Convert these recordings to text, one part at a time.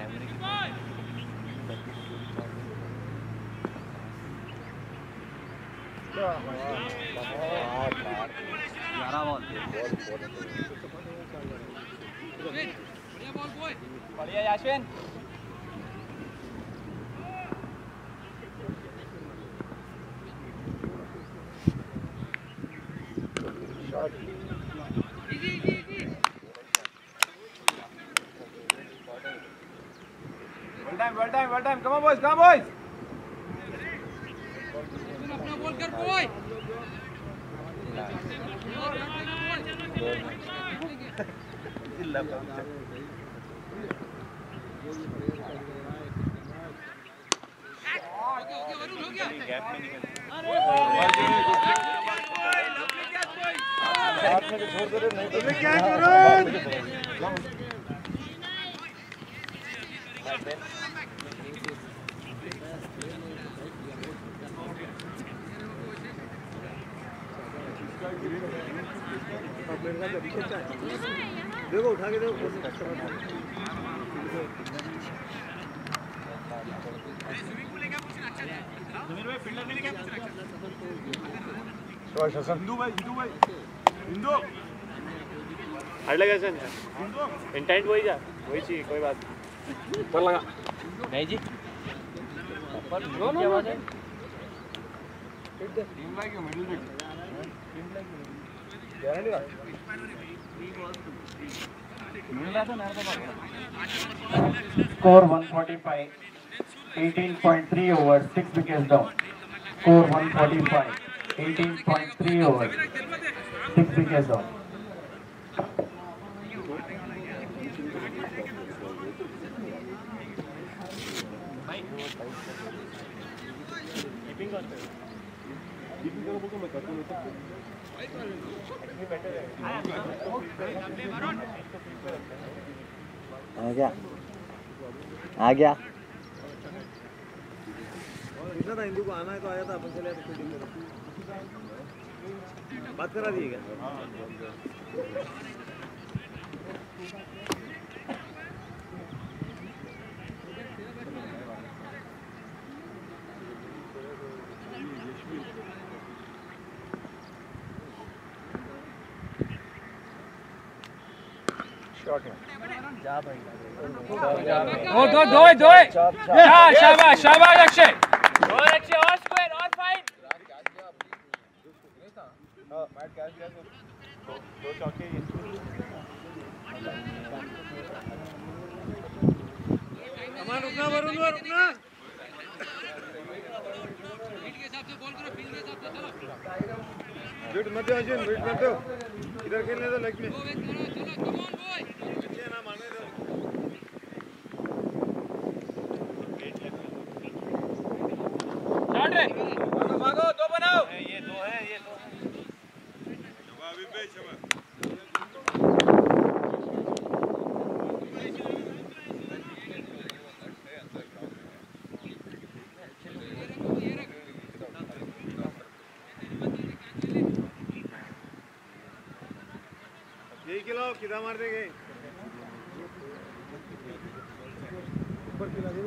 बढ़िया Yashvin well time come on boys अपना ball कर boy देखो उठा के देखो जमीर भाई फील्डर ने क्या पूछ रखा हिंदू भाई हार्ड लगा सर इंटेंट वही जा वही चाहिए कोई बात पर लगा नहीं जी पर no team like middle wicket team like guarantee मिल रहा था मेरे को Score 145, 18.3 overs, 6 wickets down. Score 145, 18.3 overs, 6 wickets down. आ गया इतना था हिंदू को आना है तो आया था अपन चले तो फील्डिंग करो बात करा दिएगा शॉट है जा भाई दो शाबाश अक्षय और अक्षय और स्क्वायर और फाइन मैट कैच किया दो चौके कमान रुकना वरुण रुकना फील्ड के हिसाब से बॉल करो फील्ड के हिसाब से चलो बीट मत दो अर्जुन बीट मत दो इधर खेलने दो लेग में चलो कम ऑन बॉय पीछे ना मारने दो स्टार्ट रे भागो दो बनाओ ये दो है अभी पे शबा यही खिलाओ किधर मार देंगे ऊपर खिला दे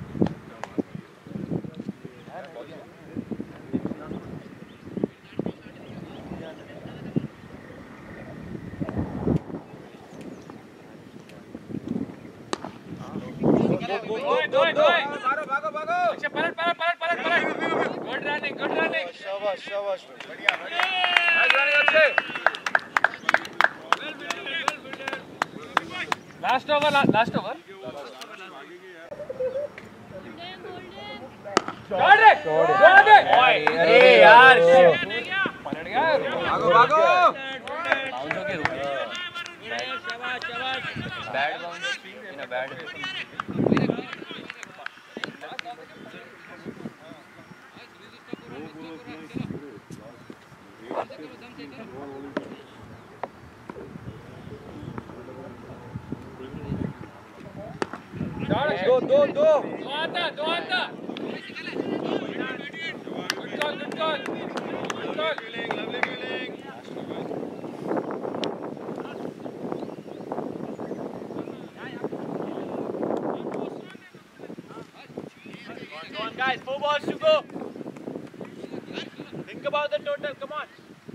भागो अच्छा पलट गुड रनिंग शाबाश बढ़िया nice running Akshay last over अरे यार पलट गया भागो बाउंस हो के रुक गया शाबाश bad bounce in a bad दो आता good call lovely feeling Come on, guys. 4 balls to go. Think about the total. Come on.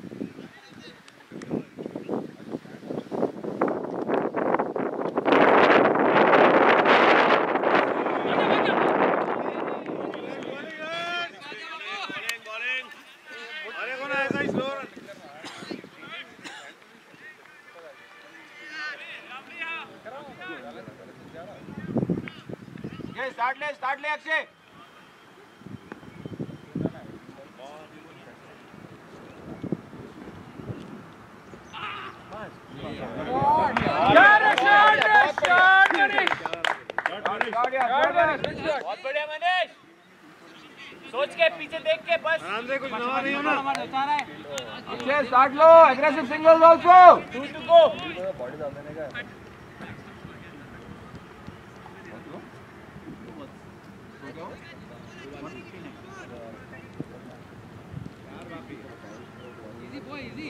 Start le Akshay. बहुत बढ़िया मनीष. सोच के पीछे देख के बस. आराम से कुछ नवा नहीं होना. Akshay, start low. Aggressive singles also. 2 to go. Easy boy, easy.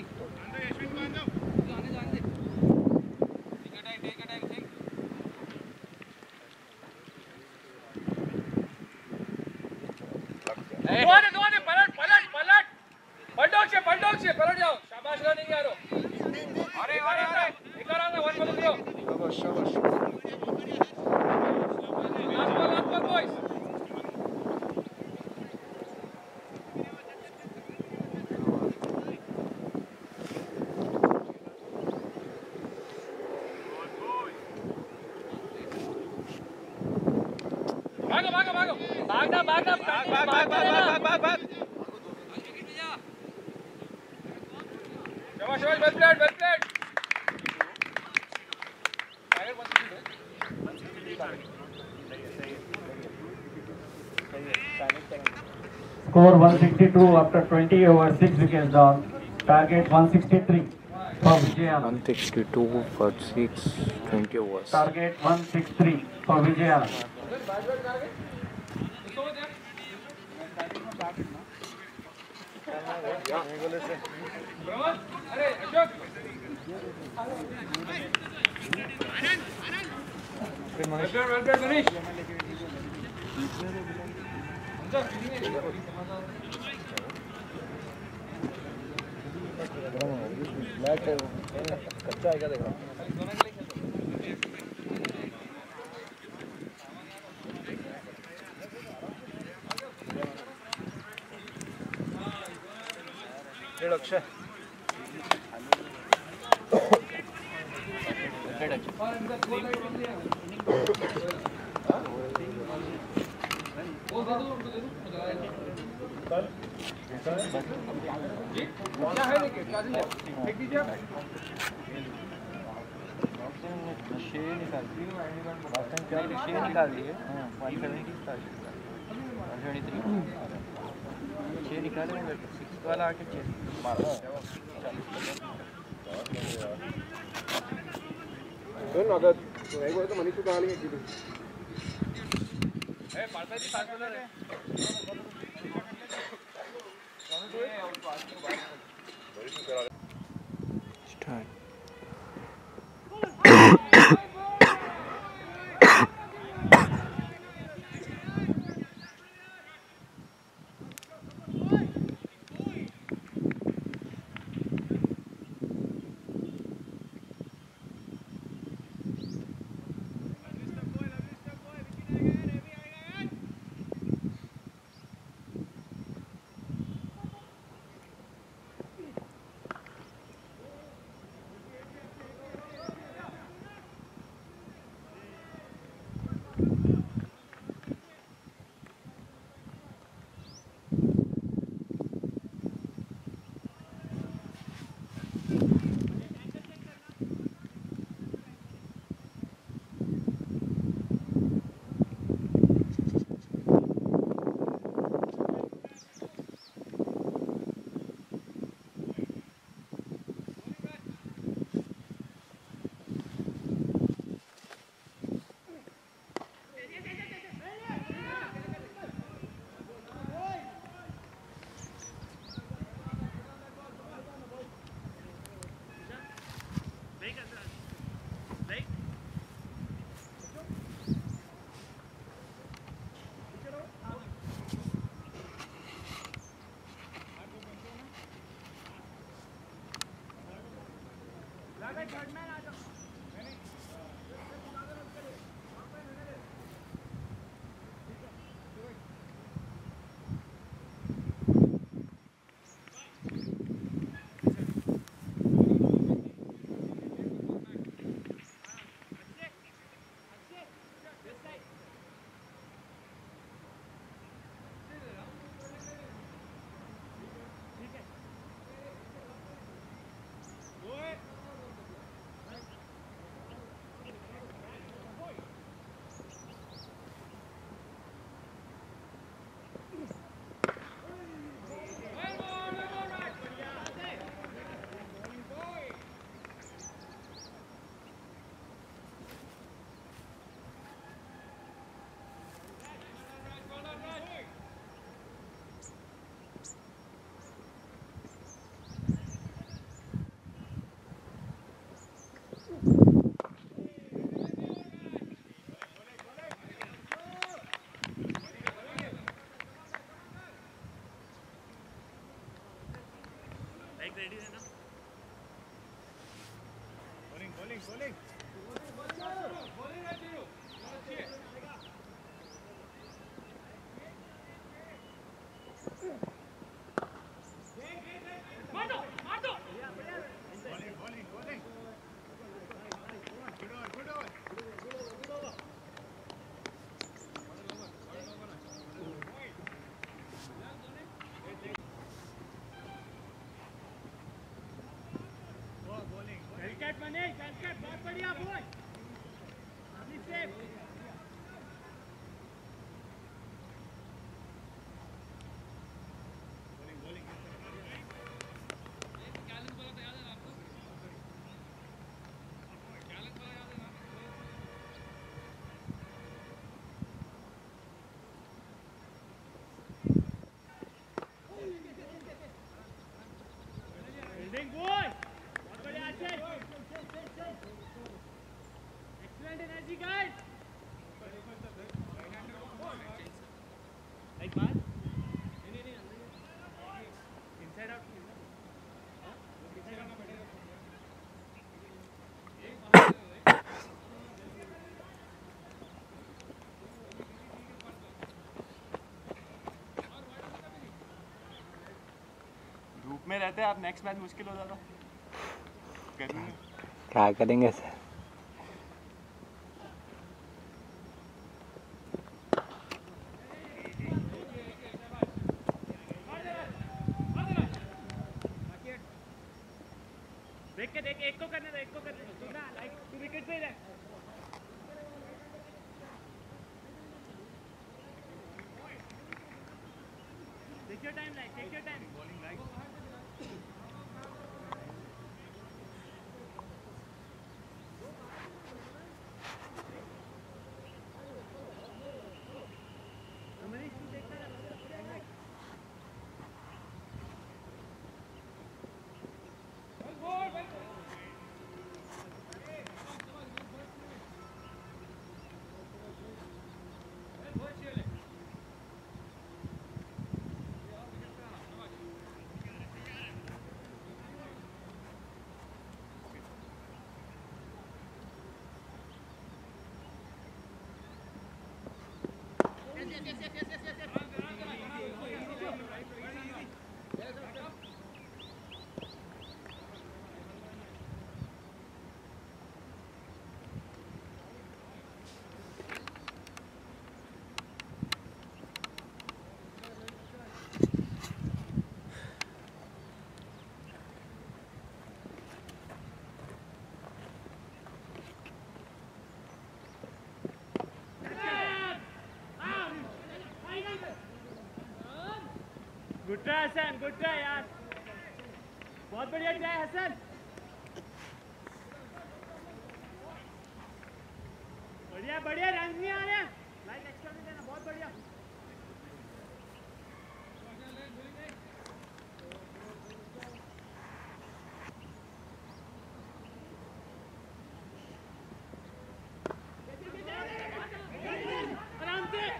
पलट जाओ. शाबाश रनिंग यारो. अरे एक और आना 1 for 0. शाबाश. Last ball boys. भाग. शाबाश, well played. Score 162 after 20 overs, 6 wickets down. Target 163 for Vijayanand. 162 for 6, 20 overs. Target 163 for Vijayanand. अरे अशोक. Well played, Manish. कच्चा है क्या देख रहा हूँ. अक्षय निकाल दिए. 173 निकाले 6 वाला आके 6 मारा. अगर एक बार तो मनीष को कहा लेंगे कि पार्था जी पास बोलर है. Start. में रहते आप नेक्स्ट मैच मुश्किल हो जाता। क्या करेंगे सर? देख एक को करने दे, तू ना लाइक तू विकेट पे ही रह। Take your time like, take your time. Bowling like good try Hasan, good try यार, बहुत बढ़िया ट्राई हसन। बढ़िया बढ़िया, रन नहीं आ रहे, लाइक एक्स्ट्रा नहीं देना, बहुत बढ़िया। आराम से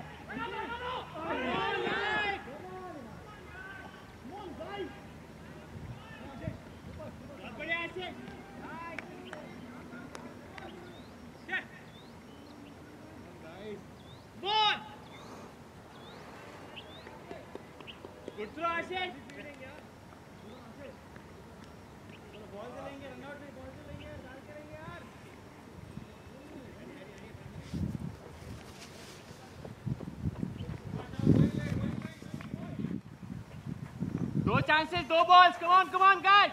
दो चांसेस, दो बॉल्स, कम ऑन गाइस।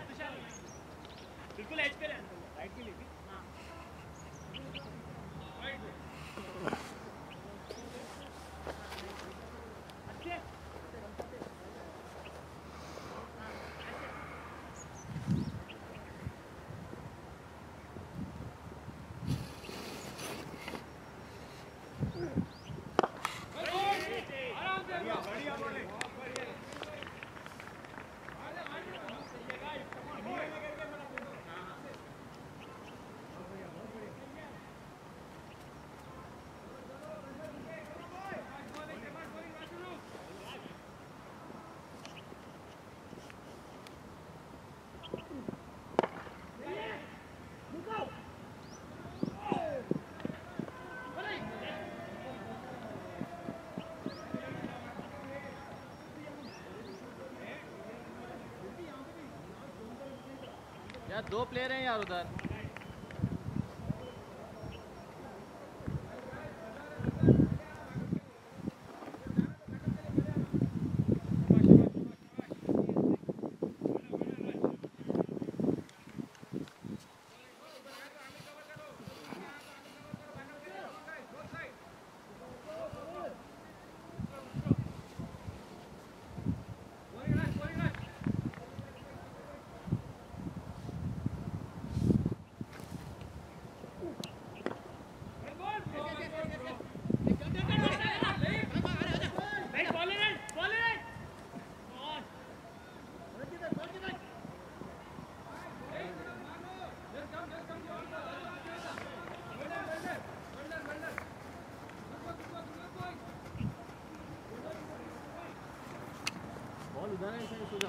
बिल्कुल एज पे राइट के लिए यार 2 प्लेयर हैं यार उधर। उधर है सही सो जाओ।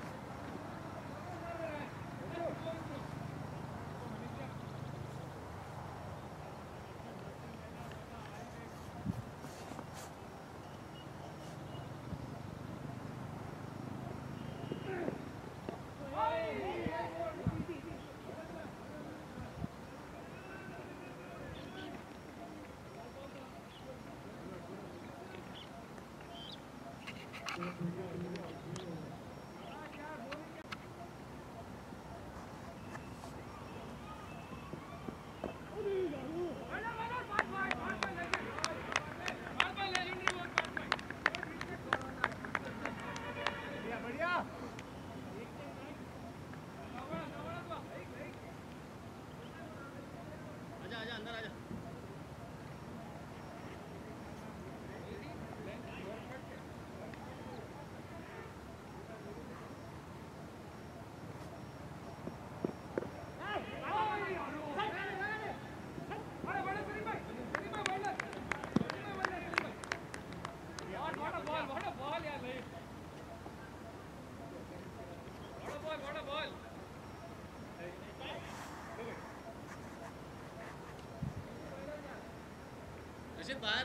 बाहर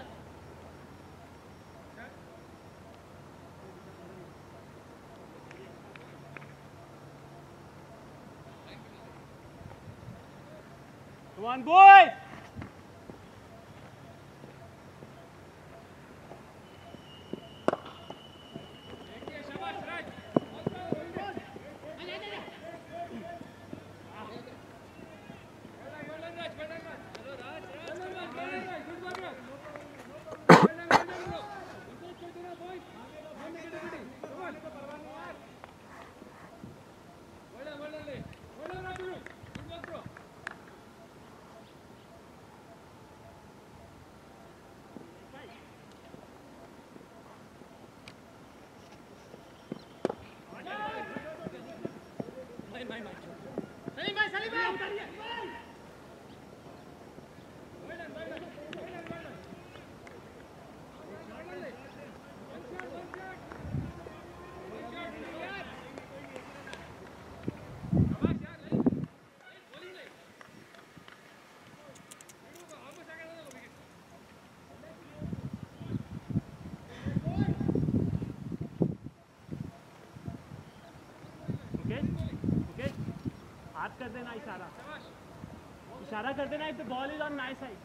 Come on, boy! कर देना इशारा इशारा कर देना if the ball is on my side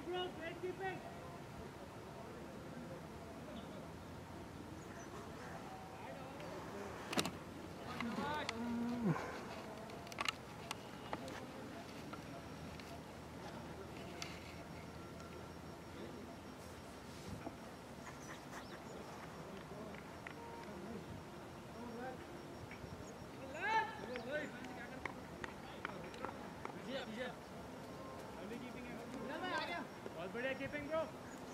बहुत बढ़िया कीपिंग ब्रो।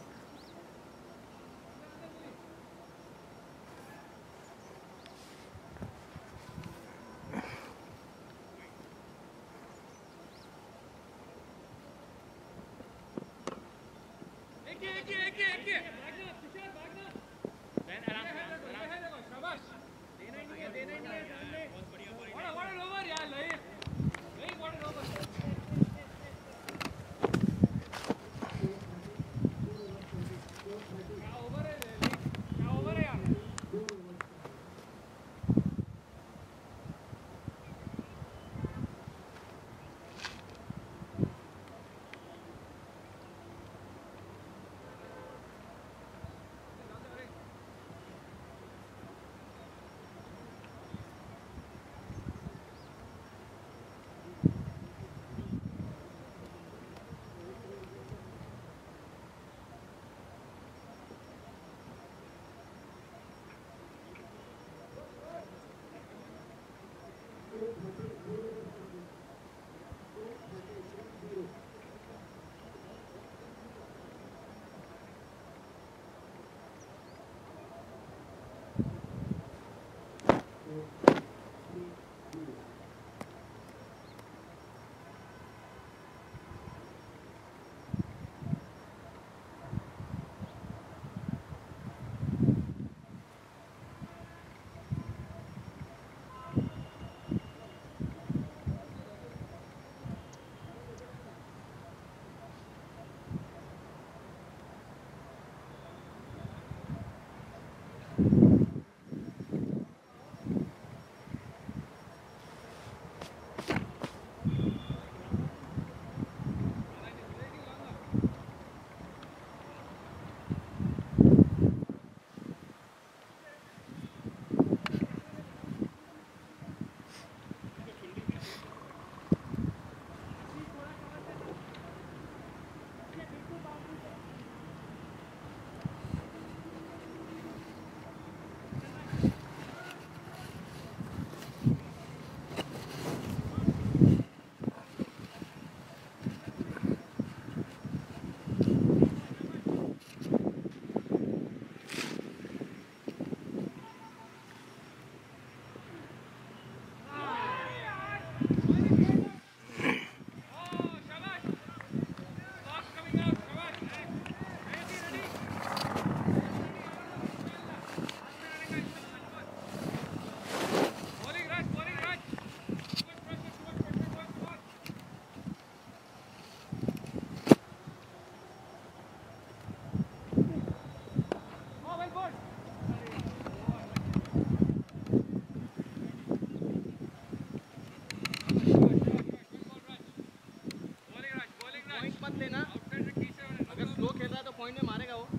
पॉइंट में मारेगा वो।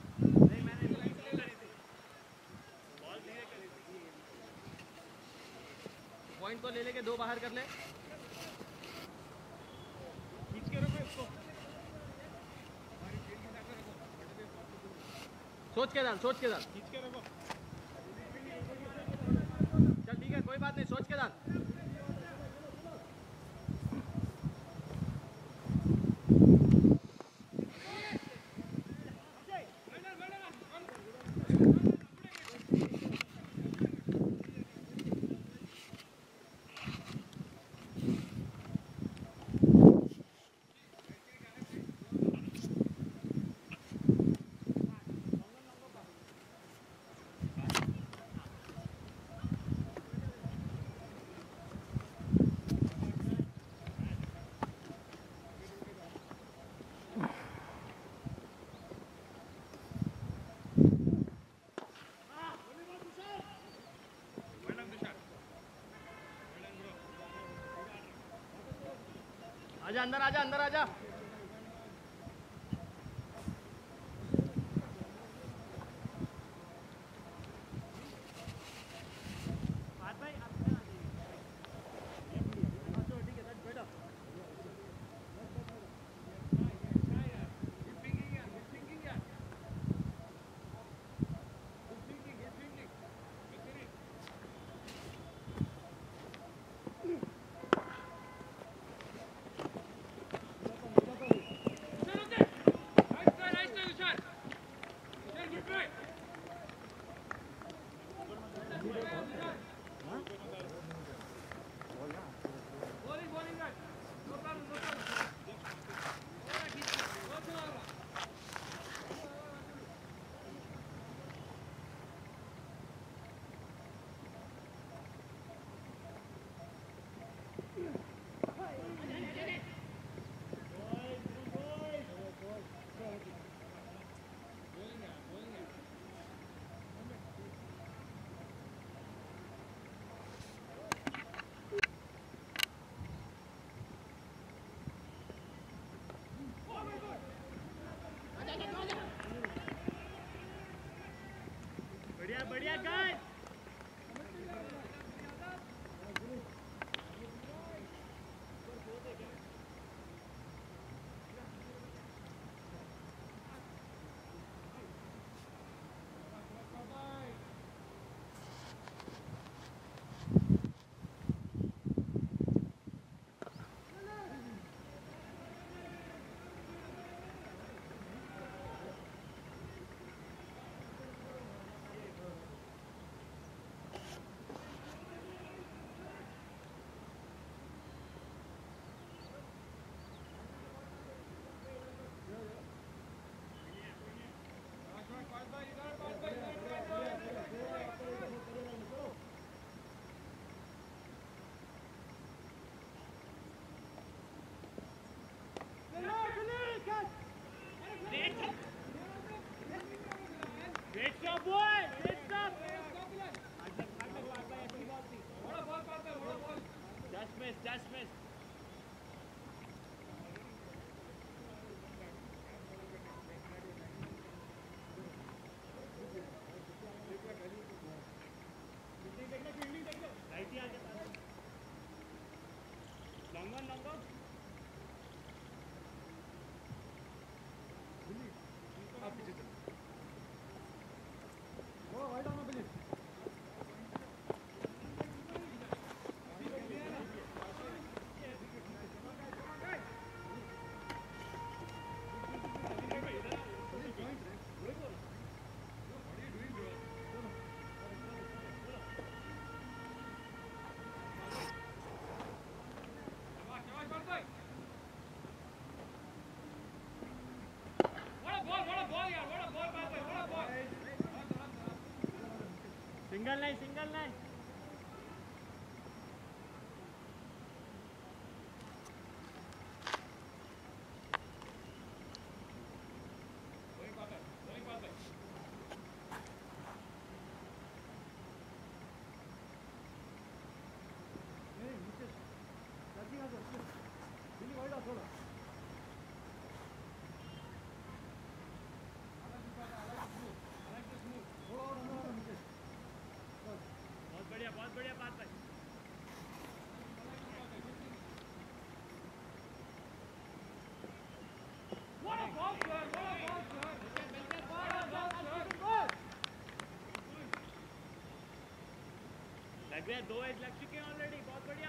पॉइंट को ले लेके दो बाहर कर ले। खींच के रखो इसको। सोच के डाल, सोच के डाल। खींच के रखो। चल ठीक है, कोई बात नहीं, सोच के डाल। आजा अंदर, आजा अंदर, आजा। बढ़िया बढ़िया guys Great stop, boy! Great stop! Just miss. Right here, long one. Single line. बहुत बढ़िया बात है लग रहा है 2 एज लग चुके हैं ऑलरेडी बहुत बढ़िया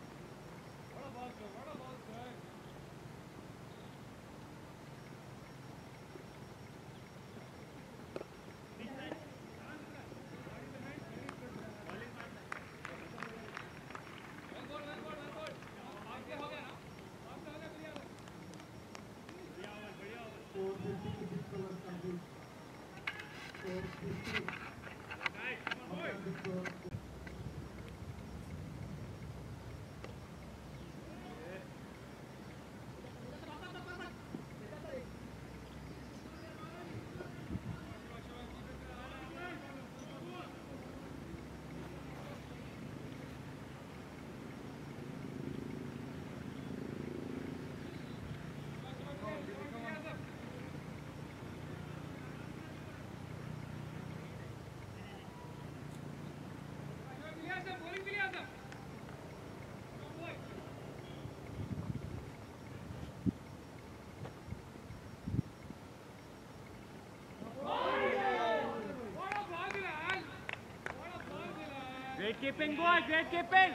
Great keeping, boy. Great keeping.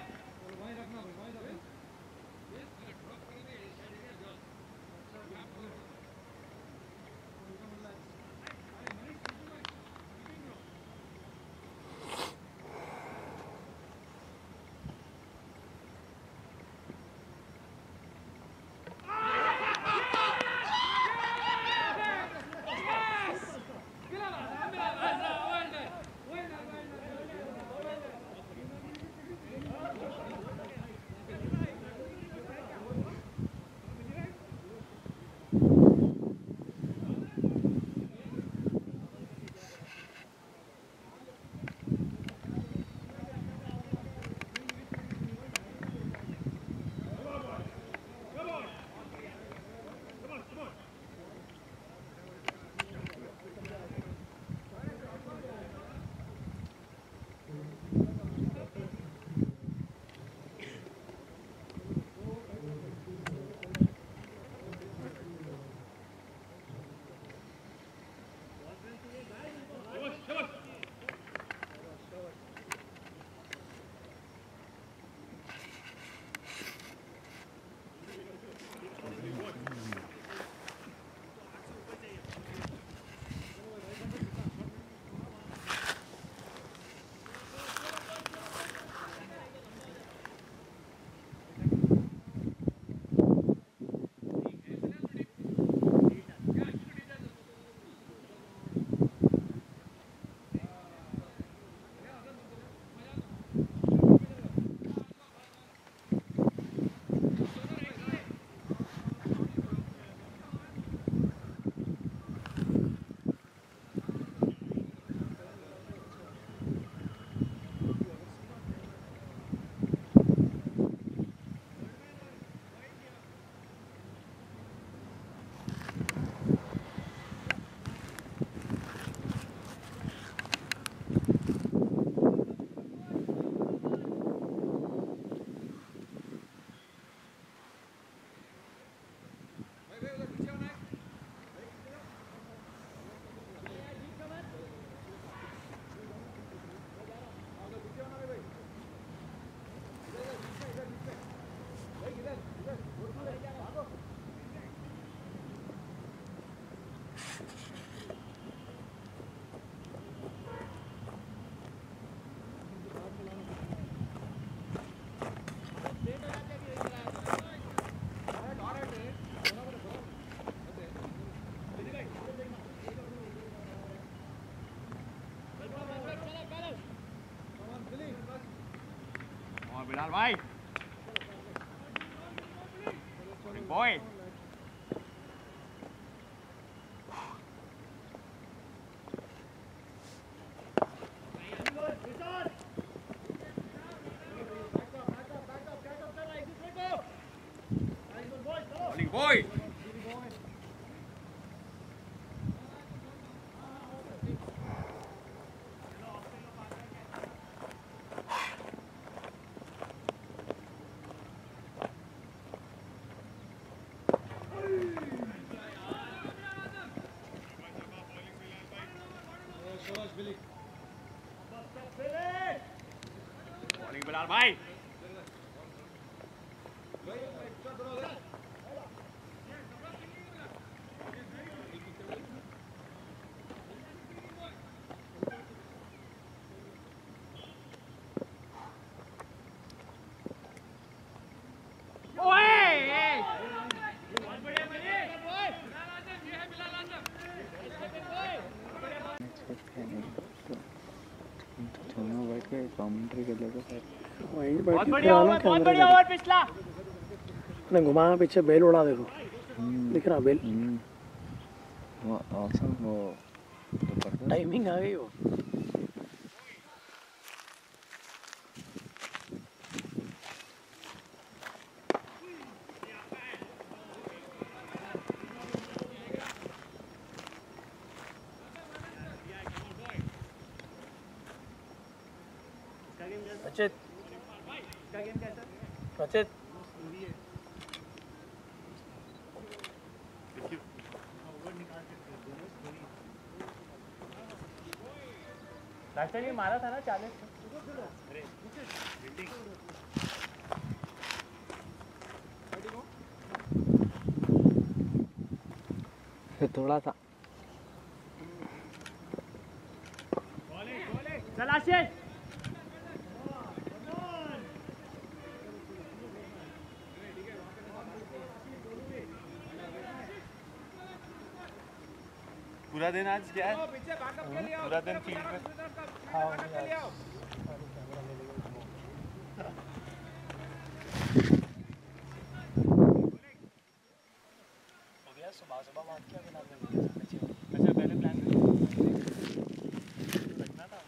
Bilal भाई बॉय boy. Bowling बिलाल भाई कमेंट्री कर लेगा सर बहुत बढ़िया ओवर पिछला ने घुमा पीछे बेल उड़ा देखो दिख रहा बेल वो ऑसम वो टाइमिंग आ गई वो अचित अचित लास्ट टाइम ये मारा था ना 40 थोड़ा सा चल आशीष पूरा दिन आज क्या है पूरा दिन फील्ड में सुबह सुबह बात किया बिना अच्छा पहले प्लान रखना था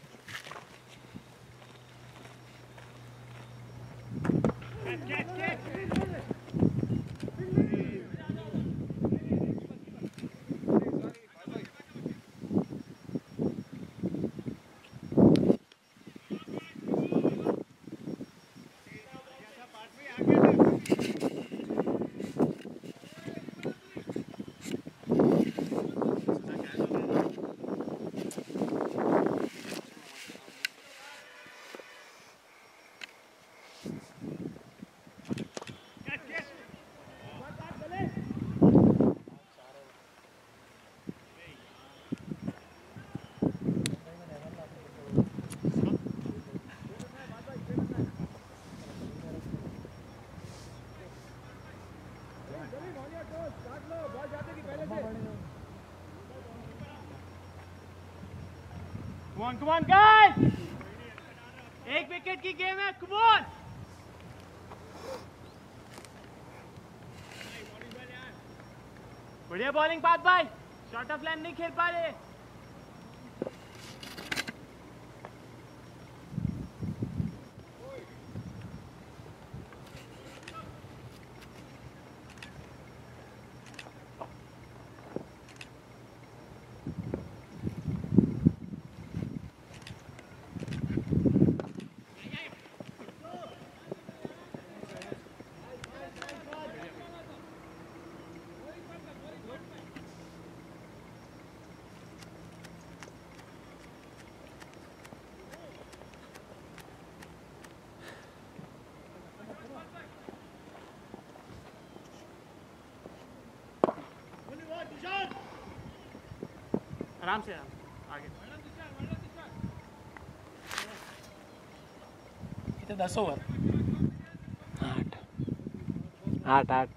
Come on, guys! एक विकेट की गेम है, come on! बढ़िया बॉलिंग पाथ भाई, शॉर्ट ऑफ लाइन नहीं खेल पा रहे। आराम से आगे कितने 10 ओवर 8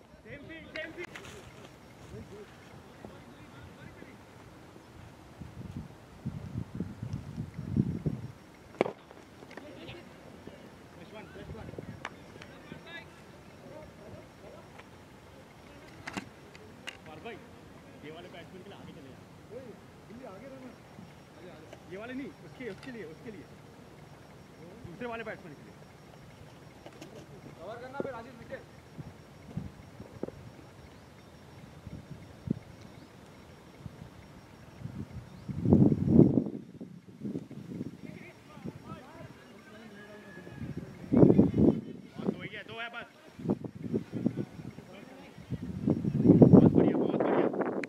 Which one? ये वाले नहीं, उसके लिए दूसरे वाले बैट्समैन के लिए कवर करना फिर आशीष विकेट। दो है बस। बहुत बढ़िया बहुत बढ़िया।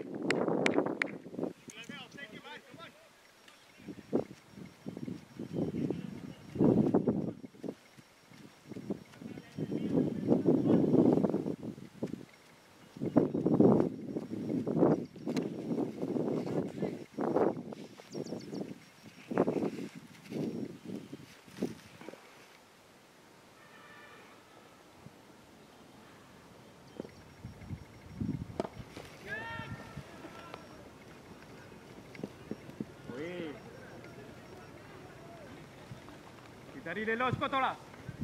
इधर ही ले लो उसको थोड़ा।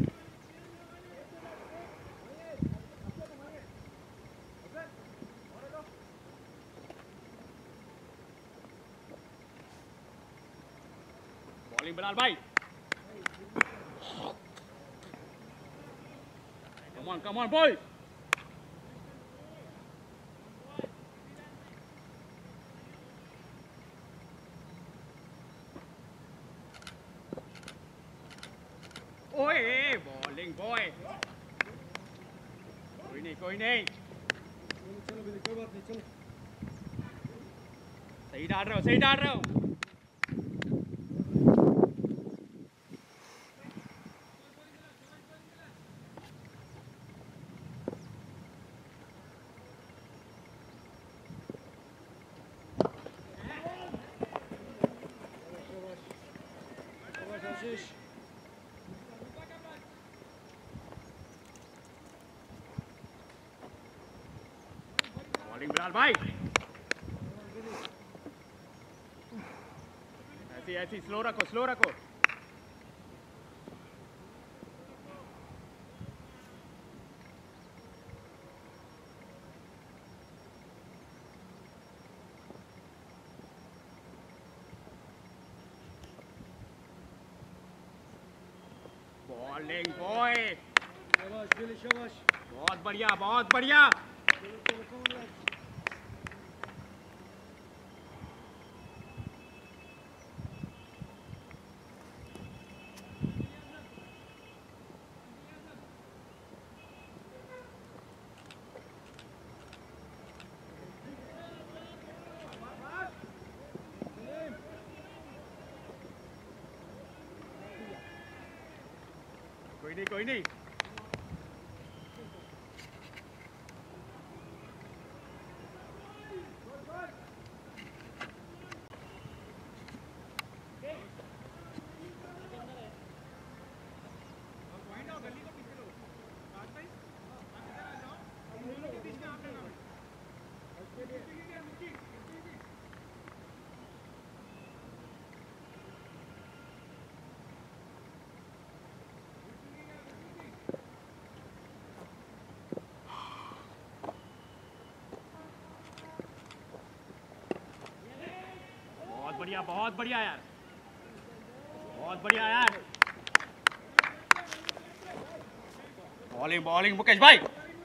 बॉलिंग बिलाल भाई। Come on boy. ओए बॉलिंग बॉय। कोई नहीं चलो कोई बात नहीं चलो। सही डाल रहे हो। बॉलिंग बिलाल भाई। ऐसी स्लो रखो। Bowling boy. शाबाश। बहुत बढ़िया। कोई नहीं। बहुत बढ़िया यार। बॉलिंग मुकेश भाई।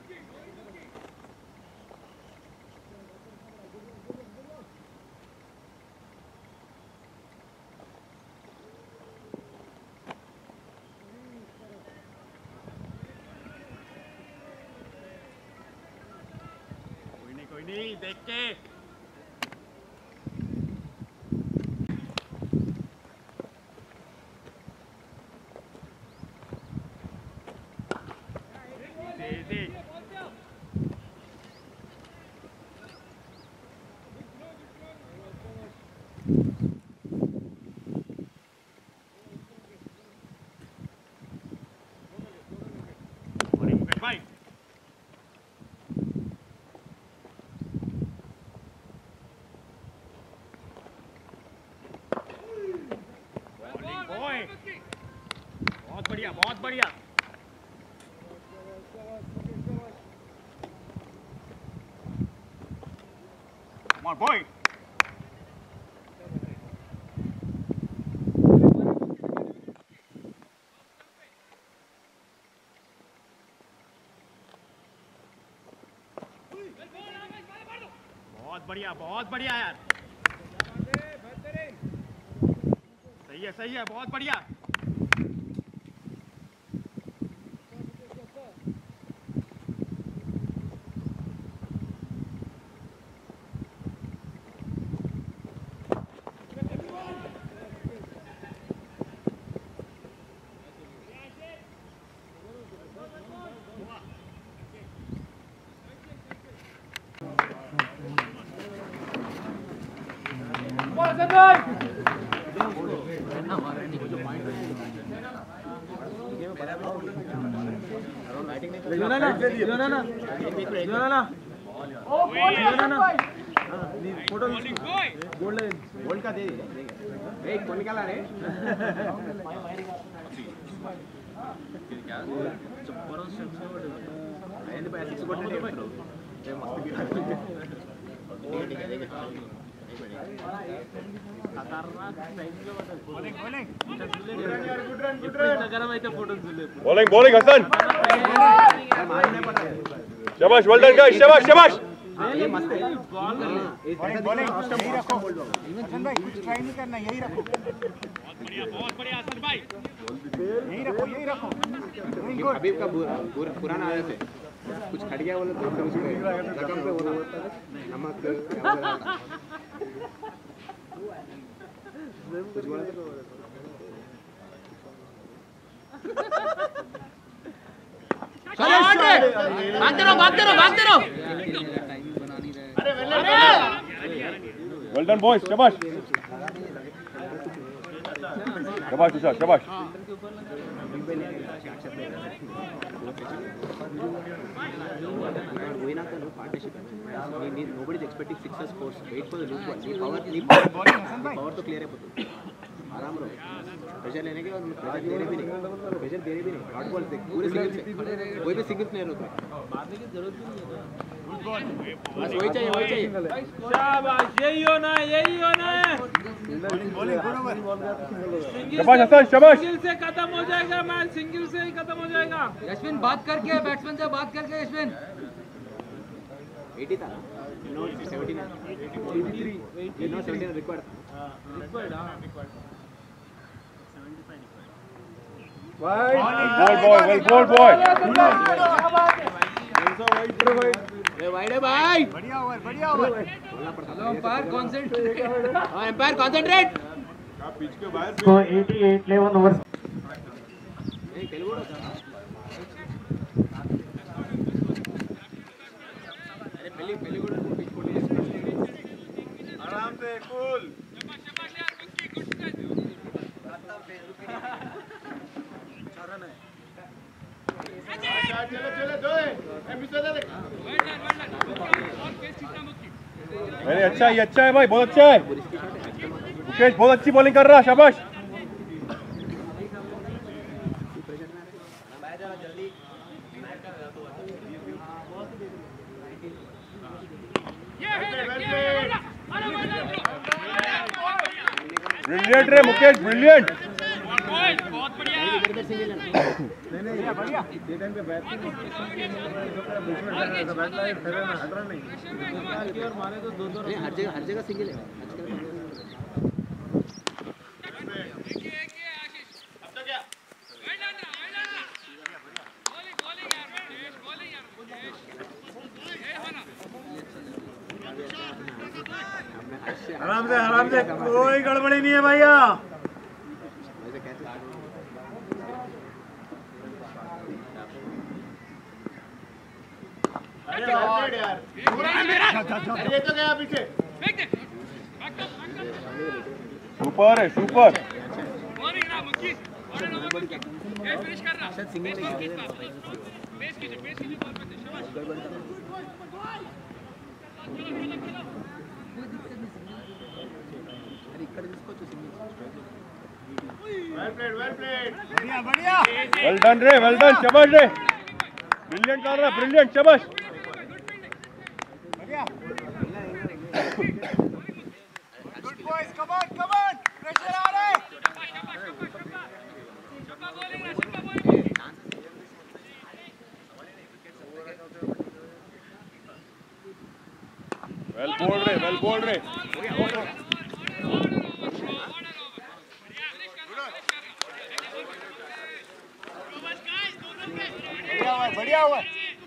कोई नहीं देख के। भाई बॉय। बहुत बढ़िया। Come on, boy. बहुत बढ़िया यार। सही है बहुत बढ़िया। गोल्ड का दे दे कौन निकाला रे बॉलिंग बॉलिंग हसन शाबाश वेल डन गाइस शाबाश शाबाश ये मस्त है बॉलिंग यही रखो हसन भाई कुछ ट्राई नहीं करना यही रखो बहुत बढ़िया हसन भाई यही रखो हबीब का पुराना आदत है कुछ खट गया बोले तो फिर उसमें रकम पे होना नमक कुछ बोला तो भागते रहो वेल डन बॉयज शाबाश शाबाश तुषार शाबाश going after no partnership. Nobody is expecting sixes, fours. Wait for the loop one. Power तो clear है पुतो. आराम रहो. प्रेशर लेने के बाद प्रेशर दे रहे भी नहीं. हॉट बॉल से पूरे सिंगल से. कोई भी सिंगल नहीं रोका. बस वही चाहिए. शाबाश यही होना है. शाबाश हसन शाबाश सिंगल से खत्म हो जाएगा मैच. सिंगल से ही खत्म हो जाएगा. यशविन बात करके बैट्समैन से बात करके यशविन 80 था ना? No, 79. 83. No, 79 required. ball boy well ball boy wide है भाई. बढ़िया over umpire concentrate. Umpire concentrate. So 88 11 overs. आराम से कूल चलो दो अरे अच्छा है भाई बहुत अच्छा है मुकेश बहुत अच्छी बॉलिंग कर रहा है शाबाश ब्रिलियंट रे मुकेश ब्रिलियंट बहुत बढ़िया हर जगह सिंगल है. आराम से कोई गड़बड़ी नहीं है भैया. ये तो गया पीछे. सुपर है सुपर बढ़िया वेल डन रे वेल डन शाबाश रे ब्रिलियंट कर रहा ब्रिलियंट शाबाश good boys come on pressure आ रहा है. वेल बोल्ड रे बोल रहे बढ़िया हुआ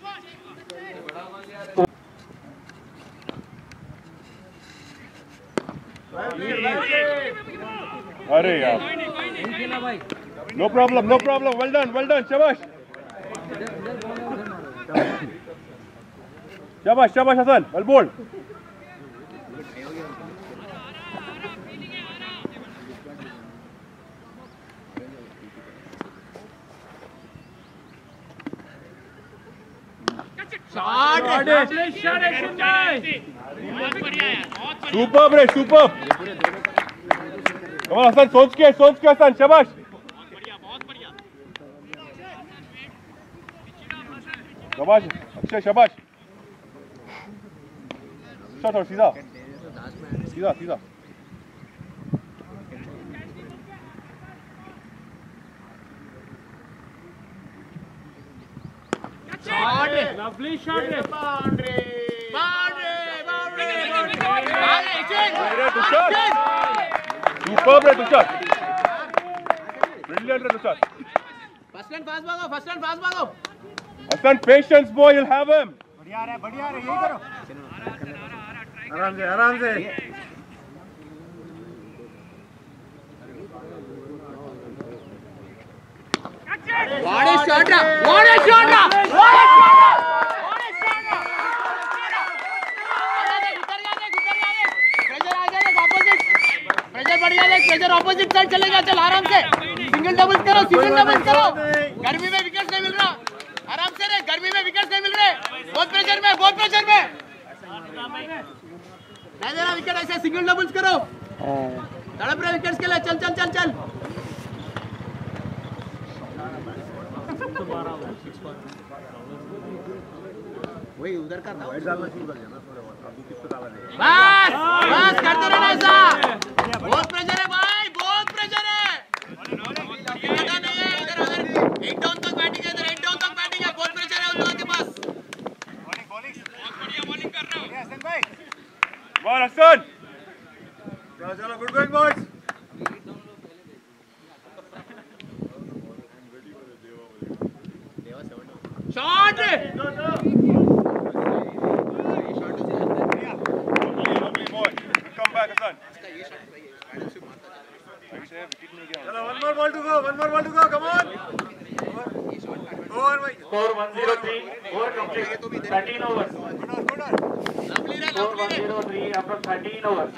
अरे यार नो प्रॉब्लम वेल डन शाबाश हसन वेल बोल्ड सुपर रे सुपर कमाल हसन सोच के हसन शाबाश शाबाश अक्षय शाबाश शॉट और सीधा Lovely shot. boundary Superb रे तुषार brilliant रे तुषार फर्स्ट एंड फास्ट भागो Hasan patience boy you'll have him बढ़िया रे यही करो आराम से What a shot! Pressure opposite side चलेगा चल आराम से सिंगल डबल्स करो गर्मी में विकेट नहीं मिल रहा आराम से रे गर्मी में विकेट नहीं मिल रहे बहुत प्रेशर में नहीं देना विकेट ऐसे सिंगल डबल्स करो तड़प रहे विकेट्स के लिए चल वही उधर का बस करते रहना ऐसा बहुत प्रेशर है भाई बहुत प्रेशर है पता नहीं है इधर अगर 8 डाउन तक बैटिंग है इधर 8 डाउन तक बैटिंग है बहुत प्रेशर है उन लोगों के पास बॉलिंग कर रहा हूं हसन भाई बॉल हसन चलो good going boys shot come back Hasan चलो one more ball to go come on over भाई Score 103. Over complete. 13 overs. Score 103 after 13 overs.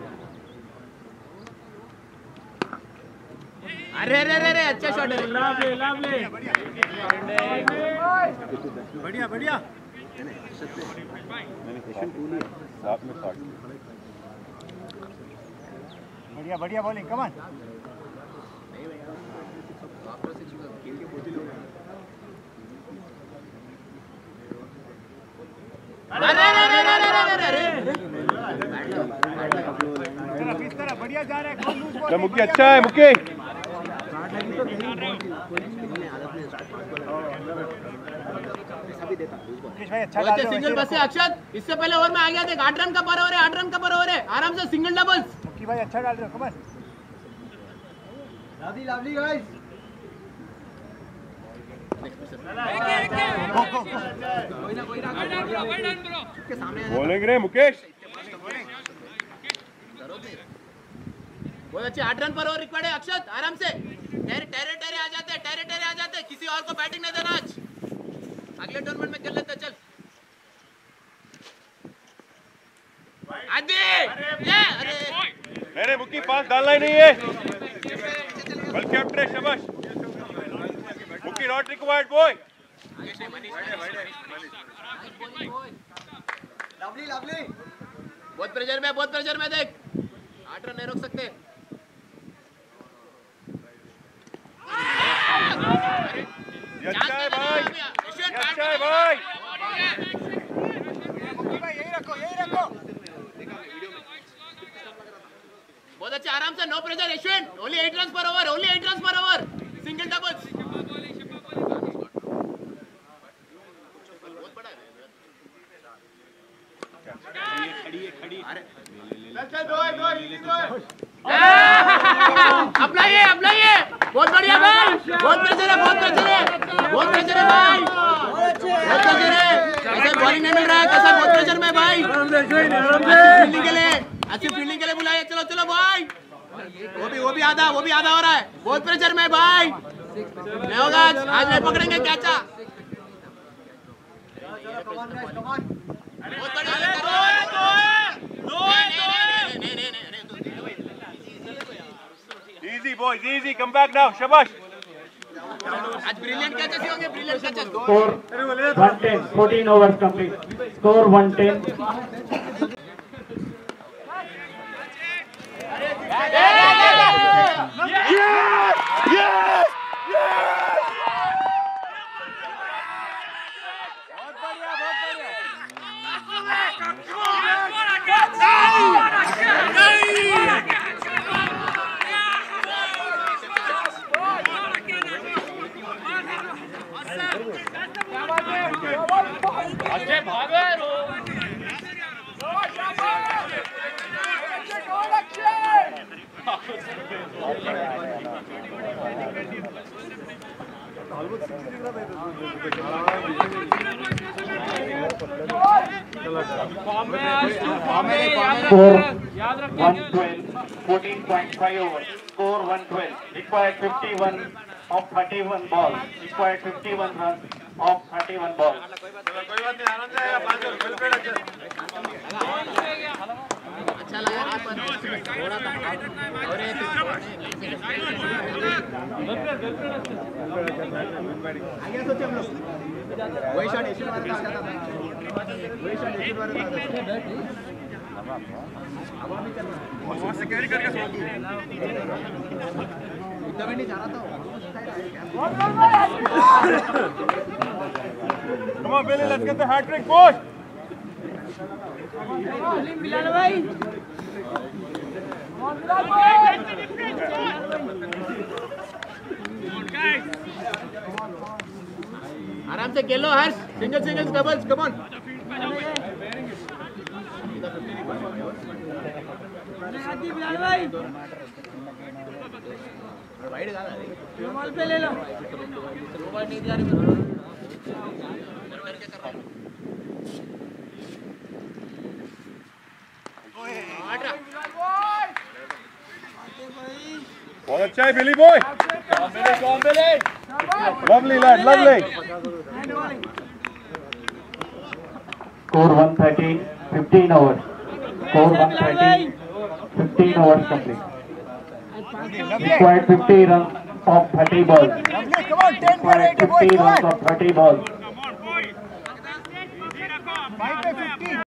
अरे अच्छा शॉट है Lovely. बढ़िया साथ में शॉट बढ़िया बॉलिंग कमान बढ़िया जा रहा है मुक्की अच्छा है मुक्की अच्छा सिंगल बस से अक्षत इससे पहले ओवर में आ गया थे 8 रन का पर ओवर है आराम से सिंगल डबल्स मुक्की भाई अच्छा डाल रहे हो कमान लवली गाइस बॉलिंग रे मुकेश बहुत अच्छे 8 रन पर ओवर रिक्वायर्ड है अक्षत आराम से टेरे आ जाते किसी और को बैटिंग नहीं देना आज अगले टूर्नामेंट में खेल लेते चल अरे मुक्की पास डालना ही नहीं है बल कैप्टन शाबाश Mukki not required boy lovely बहुत प्रेशर में देख 8 रन नहीं रोक सकते अच्छा है भाई यही रखो बहुत अच्छे आराम से no pressure Yashwant only 8 run पर ओवर सिंगल डबल्स बहुत बड़ा है खड़ी अप्लाई बहुत बढ़िया भाई, बहुत प्रेशर है भाई, बहुत प्रेशर है। कैसे बॉलिंग नहीं मिल रहा है, कैसे बहुत प्रेशर में भाई, अच्छी फील्डिंग के लिए बुलाया। चलो भाई, वो भी आधा हो रहा है, बहुत प्रेशर में भाई, नहीं होगा आज नहीं पकड़ेंगे कैचा। Easy boys, easy. Come back now. Shabash. आज ब्रिलियंट कैचेस ही होंगे, brilliant catches. Score 110, 14 overs complete. Score 110. Score 112, 14.5 overs. Score 112. Required 51 of 31 balls. Required 51 runs of 31 balls. अच्छा लगा पर थोड़ा था और एक आगे सोचे हम लोग वही शॉट एशियन वाला था, वही शॉट एशियन वाला था। हवा भी चल रहा है, वहां से कैरी करके छोड़ दूं। इतना भी नहीं जा रहा था। Come on Billy, let's get the hat trick push. मिलान भाई, आराम से खेलो Harsh, singles doubles, come on. Milan भाई, वाइड गाना है, बॉल पे ले लो। ओवर नहीं दिया रे मैं बहुत अच्छा है Billy boy. Lovely lad, lovely. Score 113, 15 overs. Score 113, 15 overs complete. Required 50 runs of 30 balls. Required 50 runs of 30 balls.